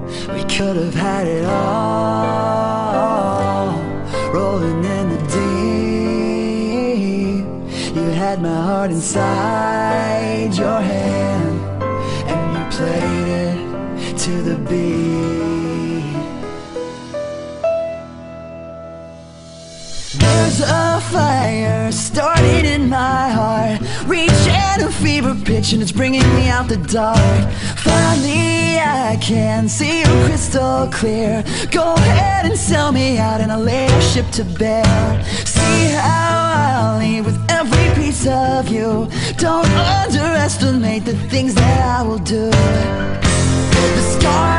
We could have had it all, rolling in the deep. You had my heart inside your hand, and you played it to the beat. There's a fire starting in my heart, reaching a fever pitch, and it's bringing me out the dark. Finally I can see you crystal clear. Go ahead and sell me out, and I'll lay our ship to bear. See how I'll leave with every piece of you. Don't underestimate the things that I will do. The scar